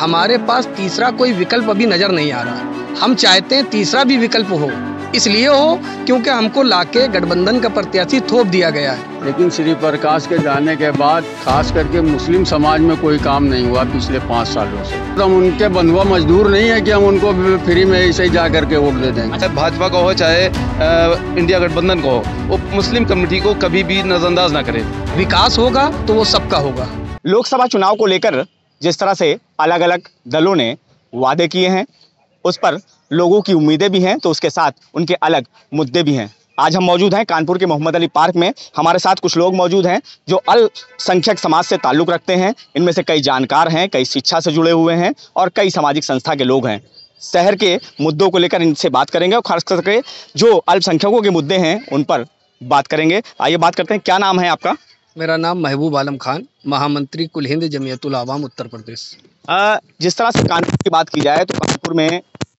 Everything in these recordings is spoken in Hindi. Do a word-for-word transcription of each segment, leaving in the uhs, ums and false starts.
हमारे पास तीसरा कोई विकल्प अभी नजर नहीं आ रहा। हम चाहते हैं तीसरा भी विकल्प हो, इसलिए हो क्योंकि हमको लाके गठबंधन का प्रत्याशी थोप दिया गया है। लेकिन श्री प्रकाश के जाने के बाद खास करके मुस्लिम समाज में कोई काम नहीं हुआ पिछले पाँच सालों से। तो हम उनके बंधुआ मजदूर नहीं है कि हम उनको फ्री में ऐसे ही जा करके वोट दे देंगे। अच्छा, भाजपा का हो चाहे आ, इंडिया गठबंधन को हो, वो मुस्लिम कम्युनिटी को कभी भी नजरअंदाज ना करे। विकास होगा तो वो सबका होगा। लोकसभा चुनाव को लेकर जिस तरह से अलग अलग दलों ने वादे किए हैं, उस पर लोगों की उम्मीदें भी हैं, तो उसके साथ उनके अलग मुद्दे भी हैं। आज हम मौजूद हैं कानपुर के मोहम्मद अली पार्क में। हमारे साथ कुछ लोग मौजूद हैं जो अल्पसंख्यक समाज से ताल्लुक़ रखते हैं। इनमें से कई जानकार हैं, कई शिक्षा से जुड़े हुए हैं और कई सामाजिक संस्था के लोग हैं। शहर के मुद्दों को लेकर इनसे बात करेंगे और खास करके जो अल्पसंख्यकों के मुद्दे हैं उन पर बात करेंगे। आइए बात करते हैं। क्या नाम है आपका? मेरा नाम महबूब आलम खान, महामंत्री कुल हिंद जमीयतुल अवाम उत्तर प्रदेश। आ, जिस तरह से कानपुर की बात की जाए तो कानपुर में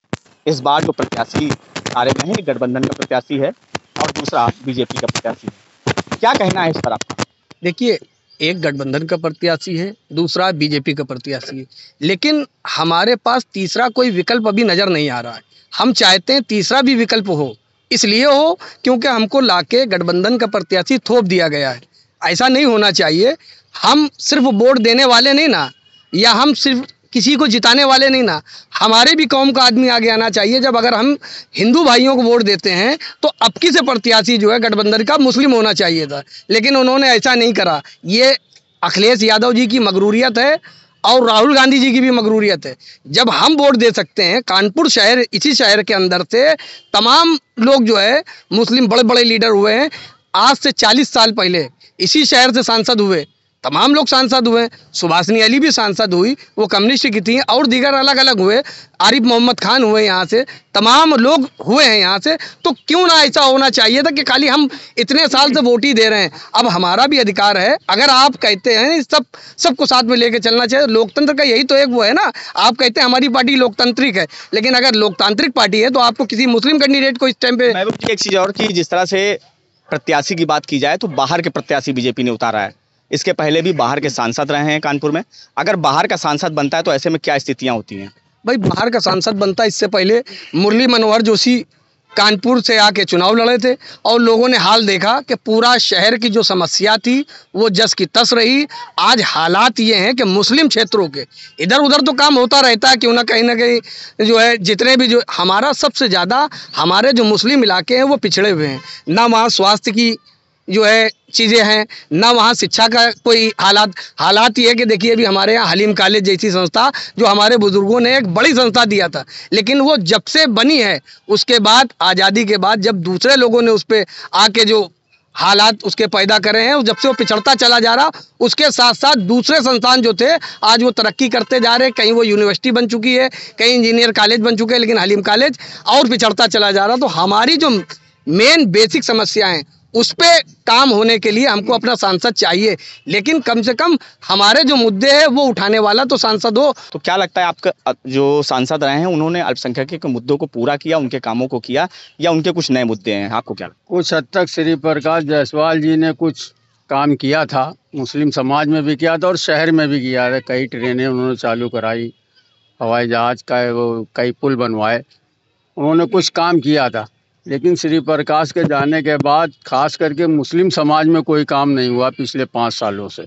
इस बार जो प्रत्याशी आ रहे हैं, गठबंधन का प्रत्याशी है और दूसरा बीजेपी का प्रत्याशी है। क्या कहना है इस पर आपका? देखिए, एक गठबंधन का प्रत्याशी है, दूसरा बीजेपी का प्रत्याशी है, लेकिन हमारे पास तीसरा कोई विकल्प अभी नज़र नहीं आ रहा है। हम चाहते हैं तीसरा भी विकल्प हो, इसलिए हो क्योंकि हमको लाके गठबंधन का प्रत्याशी थोप दिया गया है। ऐसा नहीं होना चाहिए। हम सिर्फ वोट देने वाले नहीं ना, या हम सिर्फ किसी को जिताने वाले नहीं ना, हमारे भी कौम का आदमी आगे आना चाहिए। जब अगर हम हिंदू भाइयों को वोट देते हैं तो अब की से प्रत्याशी जो है गठबंधन का मुस्लिम होना चाहिए था, लेकिन उन्होंने ऐसा नहीं करा। ये अखिलेश यादव जी की मगरूरियत है और राहुल गांधी जी की भी मगरूरियत है। जब हम वोट दे सकते हैं, कानपुर शहर, इसी शहर के अंदर से तमाम लोग जो है मुस्लिम बड़े बड़े लीडर हुए हैं। आज से चालीस साल पहले इसी शहर से सांसद हुए, तमाम लोग सांसद हुए। सुभाषनी अली भी सांसद हुई, वो कम्युनिस्ट की थी, और दीगर अलग अलग हुए। आरिफ मोहम्मद खान हुए, यहाँ से तमाम लोग हुए हैं यहाँ से। तो क्यों ना ऐसा होना चाहिए था कि खाली हम इतने साल से वोट ही दे रहे हैं। अब हमारा भी अधिकार है। अगर आप कहते हैं सब सबको साथ में लेके चलना चाहिए, लोकतंत्र का यही तो एक वो है ना। आप कहते हैं हमारी पार्टी लोकतांत्रिक है, लेकिन अगर लोकतांत्रिक पार्टी है तो आपको किसी मुस्लिम कैंडिडेट को इस टाइम पे। एक चीज़ और कि जिस तरह से प्रत्याशी की बात की जाए तो बाहर के प्रत्याशी बीजेपी ने उतारा है। इसके पहले भी बाहर के सांसद रहे हैं कानपुर में। अगर बाहर का सांसद बनता है तो ऐसे में क्या स्थितियां होती हैं? भाई, बाहर का सांसद बनता है, इससे पहले मुरली मनोहर जोशी कानपुर से आके चुनाव लड़े थे और लोगों ने हाल देखा कि पूरा शहर की जो समस्या थी वो जस की तस रही। आज हालात ये हैं कि मुस्लिम क्षेत्रों के इधर उधर तो काम होता रहता है, क्यों ना कहीं ना कहीं जो है जितने भी जो हमारा सबसे ज़्यादा हमारे जो मुस्लिम इलाके हैं वो पिछड़े हुए हैं। ना वहाँ स्वास्थ्य की जो है चीज़ें हैं, ना वहाँ शिक्षा का कोई हालात हालात ये है कि देखिए अभी हमारे यहाँ हलीम कॉलेज जैसी संस्था जो हमारे बुजुर्गों ने एक बड़ी संस्था दिया था, लेकिन वो जब से बनी है उसके बाद आज़ादी के बाद जब दूसरे लोगों ने उस पर आके जो हालात उसके पैदा करे हैं, जब से वो पिछड़ता चला जा रहा। उसके साथ साथ दूसरे संस्थान जो थे आज वो तरक्की करते जा रहे हैं। कहीं वो यूनिवर्सिटी बन चुकी है, कहीं इंजीनियर कॉलेज बन चुके हैं, लेकिन हलीम कॉलेज और पिछड़ता चला जा रहा। तो हमारी जो मेन बेसिक समस्याएँ उस पर काम होने के लिए हमको अपना सांसद चाहिए, लेकिन कम से कम हमारे जो मुद्दे हैं वो उठाने वाला तो सांसद हो। तो क्या लगता है आपका जो सांसद रहे हैं उन्होंने अल्पसंख्यक के मुद्दों को पूरा किया, उनके कामों को किया, या उनके कुछ नए मुद्दे हैं? आपको क्या लगता है? कुछ हद तक श्री प्रकाश जायसवाल जी ने कुछ काम किया था, मुस्लिम समाज में भी किया था और शहर में भी किया था। कई ट्रेनें उन्होंने चालू कराई, हवाई जहाज का वो कई पुल बनवाए, उन्होंने कुछ काम किया था। लेकिन श्री प्रकाश के जाने के बाद खास करके मुस्लिम समाज में कोई काम नहीं हुआ पिछले पाँच सालों से।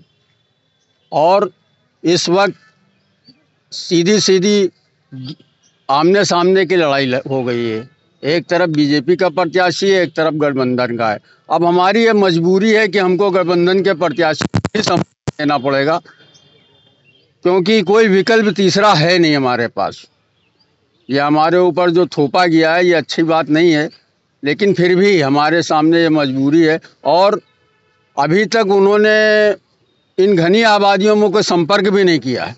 और इस वक्त सीधी सीधी आमने सामने की लड़ाई हो गई है। एक तरफ बीजेपी का प्रत्याशी है, एक तरफ गठबंधन का है। अब हमारी ये मजबूरी है कि हमको गठबंधन के प्रत्याशी ही समर्थन देना पड़ेगा, क्योंकि कोई विकल्प तीसरा है नहीं हमारे पास। ये हमारे ऊपर जो थोपा गया है ये अच्छी बात नहीं है, लेकिन फिर भी हमारे सामने ये मजबूरी है। और अभी तक उन्होंने इन घनी आबादियों में कोई संपर्क भी नहीं किया है।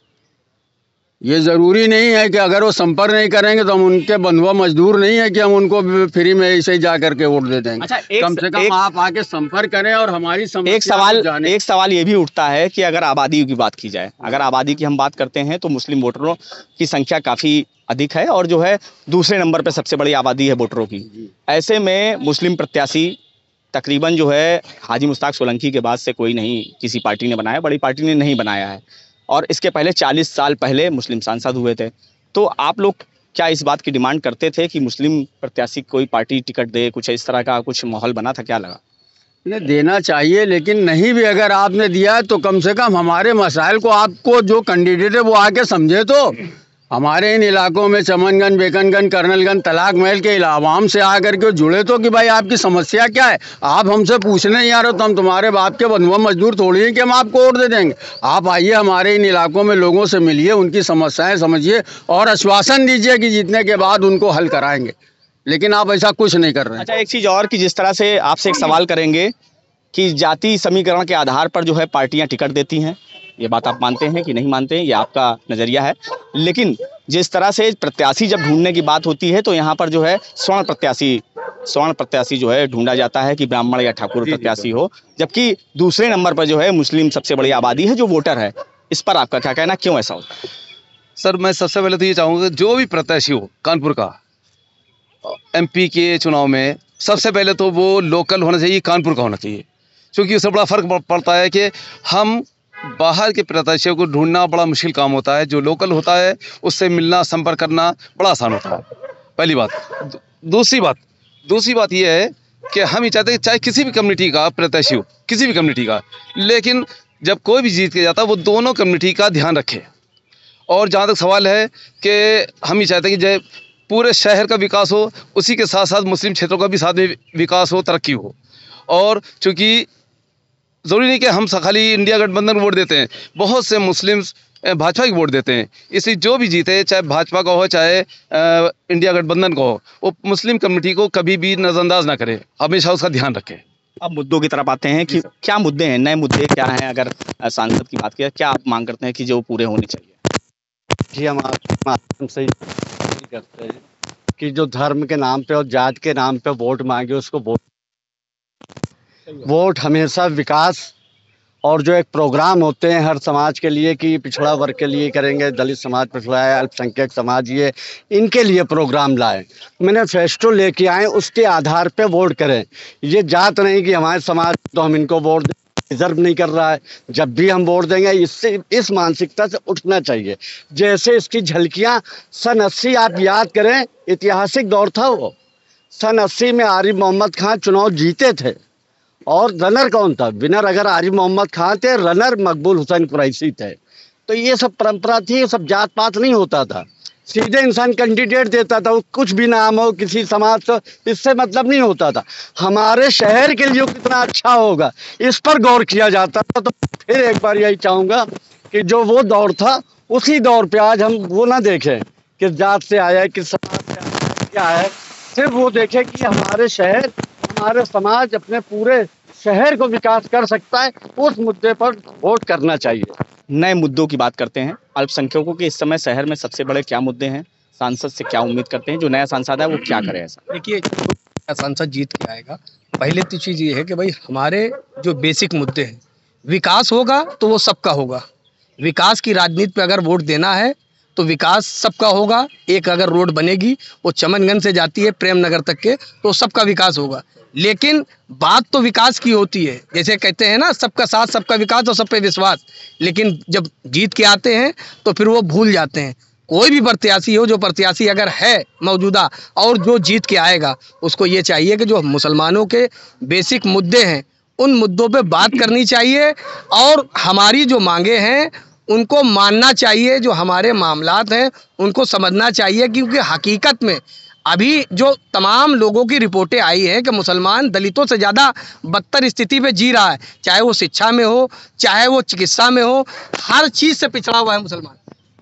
ये ज़रूरी नहीं है कि अगर वो संपर्क नहीं करेंगे तो हम उनके बंधुआ मजदूर नहीं है कि हम उनको फ्री में ऐसे ही जा करके वोट दे देंगे। अच्छा, एक, कम से कम एक, आप आके संपर्क करें और हमारी समस्या एक सवाल एक सवाल ये भी उठता है कि अगर आबादी की बात की जाए, अगर आबादी की हम बात करते हैं तो मुस्लिम वोटरों की संख्या काफ़ी अधिक है और जो है दूसरे नंबर पर सबसे बड़ी आबादी है वोटरों की। ऐसे में मुस्लिम प्रत्याशी तकरीबन जो है हाजी मुश्ताक सोलंकी के बाद से कोई नहीं, किसी पार्टी ने बनाया, बड़ी पार्टी ने नहीं बनाया है। और इसके पहले चालीस साल पहले मुस्लिम सांसद हुए थे। तो आप लोग क्या इस बात की डिमांड करते थे कि मुस्लिम प्रत्याशी कोई पार्टी टिकट दे, कुछ इस तरह का कुछ माहौल बना था, क्या लगा? ने देना चाहिए, लेकिन नहीं भी अगर आपने दिया है तो कम से कम हमारे मसाइल को आपको जो कैंडिडेट है वो आके समझे। तो हमारे इन इलाकों में चमनगंज, बेकनगंज, कर्नलगंज, तलाक महल के आवाम से आकर के जुड़े तो कि भाई आपकी समस्या क्या है। आप हमसे पूछने नहीं आ रहे तो हम तुम्हारे बाप के बंधुआ मजदूर थोड़ी हैं कि हम आपको वोट दे देंगे। आप आइए हमारे इन इलाकों में लोगों से मिलिए, उनकी समस्याएं समझिए और आश्वासन दीजिए कि जीतने के बाद उनको हल कराएंगे, लेकिन आप ऐसा कुछ नहीं कर रहे हैं। अच्छा, एक चीज़ और कि जिस तरह से आपसे एक सवाल करेंगे कि जाति समीकरण के आधार पर जो है पार्टियां टिकट देती हैं, ये बात आप मानते हैं कि नहीं मानते हैं, ये आपका नज़रिया है। लेकिन जिस तरह से प्रत्याशी जब ढूंढने की बात होती है तो यहाँ पर जो है स्वर्ण प्रत्याशी स्वर्ण प्रत्याशी जो है ढूंढा जाता है कि ब्राह्मण या ठाकुर प्रत्याशी हो, जबकि दूसरे नंबर पर जो है मुस्लिम सबसे बड़ी आबादी है जो वोटर है। इस पर आपका क्या कहना, क्यों ऐसा होता है? सर, मैं सबसे पहले तो ये चाहूँगा जो भी प्रत्याशी हो कानपुर का एमपी के चुनाव में, सबसे पहले तो वो लोकल होना चाहिए, कानपुर का होना चाहिए, क्योंकि उससे बड़ा फ़र्क पड़ता है कि हम बाहर के प्रत्याशियों को ढूंढना बड़ा मुश्किल काम होता है। जो लोकल होता है उससे मिलना, संपर्क करना बड़ा आसान होता है, पहली बात। दूसरी बात दूसरी बात यह है कि हम ये चाहते हैं कि चाहे किसी भी कम्युनिटी का प्रत्याशी हो, किसी भी कम्युनिटी का, लेकिन जब कोई भी जीत के जाता है वो दोनों कम्युनिटी का ध्यान रखे। और जहाँ तक सवाल है कि हम ये चाहते हैं कि जब पूरे शहर का विकास हो, उसी के साथ साथ मुस्लिम क्षेत्रों का भी साथ में विकास हो, तरक्की हो। और चूँकि ज़रूरी नहीं कि हम खाली इंडिया गठबंधन वोट देते हैं, बहुत से मुस्लिम्स भाजपा की वोट देते हैं। इसलिए जो भी जीते, चाहे भाजपा का हो चाहे इंडिया गठबंधन का हो, वो मुस्लिम कम्युनिटी को कभी भी नज़रअंदाज ना करे, हमेशा उसका ध्यान रखें। अब मुद्दों की तरफ आते हैं कि क्या मुद्दे हैं, नए मुद्दे क्या हैं? अगर सांसद की बात किया, क्या आप मांग करते हैं कि जो पूरे होने चाहिए? जी, हम आप से करते हैं कि जो धर्म के नाम पे और जात के नाम पे वोट मांगे उसको वोट वोट हमेशा विकास और जो एक प्रोग्राम होते हैं हर समाज के लिए कि पिछड़ा वर्ग के लिए करेंगे, दलित समाज पिछड़ा है, अल्पसंख्यक समाज, ये इनके लिए प्रोग्राम लाए, मैनिफेस्टो लेके आए, उसके आधार पे वोट करें। ये जात नहीं कि हमारे समाज तो हम इनको वोट डिजर्व नहीं कर रहा है, जब भी हम वोट देंगे, इससे इस मानसिकता से उठना चाहिए। जैसे इसकी झलकियाँ सन अस्सी आप याद करें, ऐतिहासिक दौर था वो। सन अस्सी में आरिफ मोहम्मद खान चुनाव जीते थे और रनर कौन था? विनर अगर आरिफ मोहम्मद खान थे, रनर मकबूल हुसैन कुरैशी थे। तो ये सब परंपरा थी, ये सब जात पात नहीं होता था, सीधे इंसान कैंडिडेट देता था, कुछ भी नाम हो किसी समाज से, इससे मतलब नहीं होता था। हमारे शहर के लिए कितना अच्छा होगा इस पर गौर किया जाता था। तो फिर एक बार यही चाहूँगा कि जो वो दौर था उसी दौर पे आज हम वो ना देखें किस जात से आया है, किस समाज से आया है, क्या है, सिर्फ वो देखें कि हमारे शहर, हमारे समाज अपने पूरे शहर को विकास कर सकता है, उस मुद्दे पर वोट करना चाहिए। नए मुद्दों की बात करते हैं। अल्पसंख्यकों के इस समय शहर में सबसे बड़े क्या मुद्दे हैं? सांसद से क्या उम्मीद करते हैं? जो नया सांसद है वो क्या करे ऐसा? देखिए, सांसद जीत के आएगा, पहले तो चीज़ ये है कि भाई हमारे जो बेसिक मुद्दे हैं, विकास होगा तो वो सबका होगा। विकास की राजनीति पे अगर वोट देना है तो विकास सबका होगा। एक अगर रोड बनेगी वो चमनगंज से जाती है प्रेम नगर तक के, तो सबका विकास होगा। लेकिन बात तो विकास की होती है, जैसे कहते हैं ना, सबका साथ सबका विकास और सब पे विश्वास। लेकिन जब जीत के आते हैं तो फिर वो भूल जाते हैं। कोई भी प्रत्याशी हो, जो प्रत्याशी अगर है मौजूदा और जो जीत के आएगा, उसको ये चाहिए कि जो मुसलमानों के बेसिक मुद्दे हैं उन मुद्दों पे बात करनी चाहिए और हमारी जो मांगे हैं उनको मानना चाहिए। जो हमारे मामलात हैं उनको समझना चाहिए, क्योंकि हकीकत में अभी जो तमाम लोगों की रिपोर्टें आई हैं कि मुसलमान दलितों से ज़्यादा बदतर स्थिति पे जी रहा है, चाहे वो शिक्षा में हो, चाहे वो चिकित्सा में हो, हर चीज़ से पिछड़ा हुआ है मुसलमान।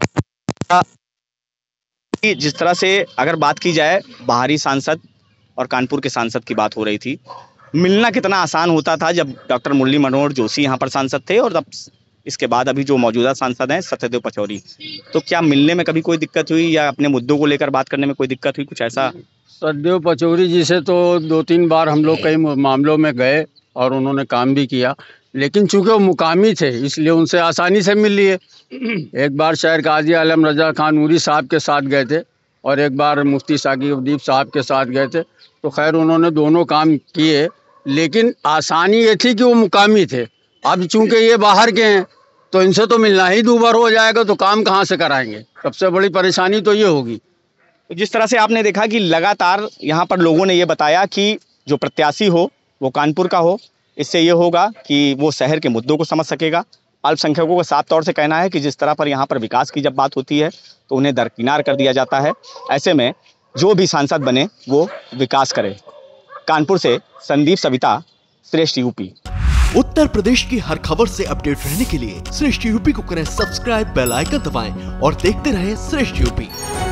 जिस तरह से अगर बात की जाए बाहरी सांसद और कानपुर के सांसद की बात हो रही थी, मिलना कितना आसान होता था जब डॉक्टर मुरली मनोहर जोशी यहाँ पर सांसद थे और तब इसके बाद अभी जो मौजूदा सांसद हैं सत्यदेव पचौरी, तो क्या मिलने में कभी कोई दिक्कत हुई या अपने मुद्दों को लेकर बात करने में कोई दिक्कत हुई, कुछ ऐसा? सत्यदेव पचौरी जी से तो दो तीन बार हम लोग कई मामलों में गए और उन्होंने काम भी किया, लेकिन चूंकि वो मुकामी थे इसलिए उनसे आसानी से मिल लिए। एक बार शायर काजी आलम रजा खान नूरी साहब के साथ गए थे और एक बार मुफ्ती साकिब उद्दीप साहब के साथ गए थे, तो खैर उन्होंने दोनों काम किए, लेकिन आसानी ये थी कि वो मुकामी थे। अब चूंकि ये बाहर के हैं तो इनसे तो मिलना ही दूभर हो जाएगा, तो काम कहाँ से कराएंगे? सबसे बड़ी परेशानी तो ये होगी। जिस तरह से आपने देखा कि लगातार यहाँ पर लोगों ने ये बताया कि जो प्रत्याशी हो वो कानपुर का हो, इससे ये होगा कि वो शहर के मुद्दों को समझ सकेगा। अल्पसंख्यकों का साफ तौर से कहना है कि जिस तरह पर यहाँ पर विकास की जब बात होती है तो उन्हें दरकिनार कर दिया जाता है। ऐसे में जो भी सांसद बने वो विकास करे। कानपुर से संदीप सविता, श्रेष्ठ यूपी। उत्तर प्रदेश की हर खबर से अपडेट रहने के लिए श्रेष्ठ यूपी को करें सब्सक्राइब, बेल आइकन दबाएं और देखते रहें श्रेष्ठ यूपी।